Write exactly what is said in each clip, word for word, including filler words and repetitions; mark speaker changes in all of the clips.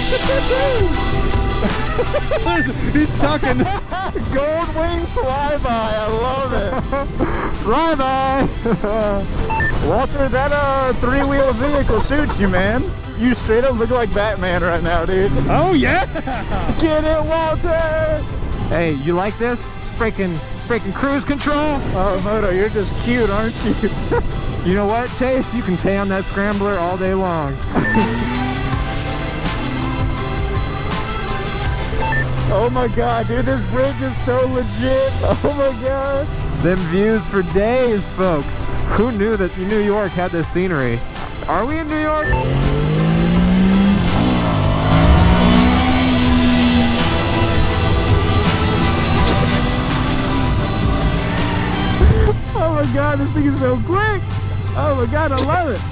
Speaker 1: He's tucking.
Speaker 2: Gold wing flyby, I love it. Flyby. Walter, that uh, three-wheel vehicle suits you, man. You straight up look like Batman right now, dude.
Speaker 1: Oh yeah!
Speaker 2: Get it, Walter! Hey, you like this? Freaking, freaking cruise control? Oh, Moto, you're just cute, aren't you? You know what, Chase? You can tan that scrambler all day long. Oh my god, dude, this bridge is so legit. Oh my god. Them views for days, folks. Who knew that New York had this scenery? Are we in New York? Oh my god, this thing is so quick. Oh my god, I love it.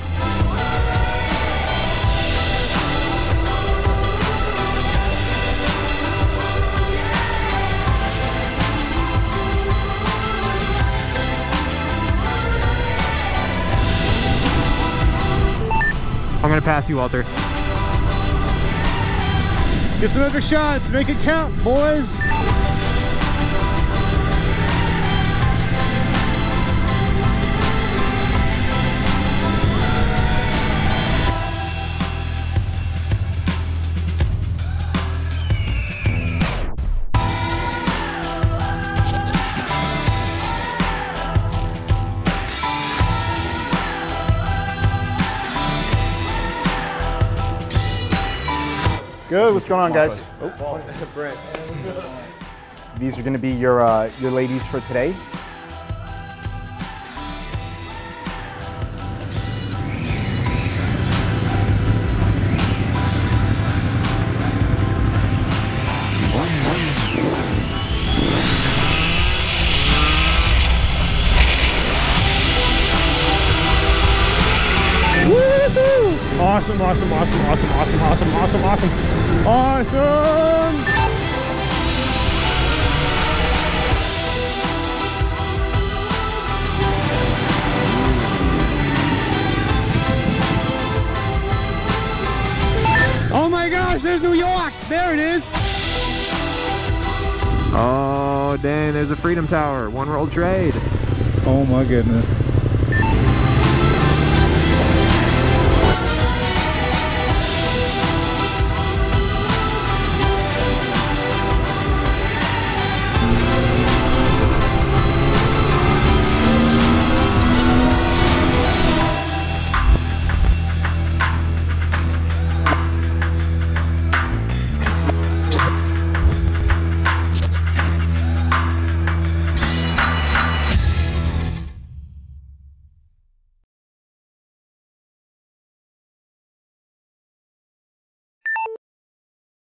Speaker 2: I'm gonna pass you, Walter.
Speaker 1: Get some epic shots. Make it count, boys.
Speaker 3: Good. What's going on, guys? Oh. These are going to be your uh, your ladies for today.
Speaker 1: Awesome, awesome, awesome, awesome, awesome, awesome, awesome, awesome, awesome! Oh my gosh, there's New York! There it is!
Speaker 2: Oh, dang, there's a Freedom Tower. One World Trade.
Speaker 1: Oh my goodness.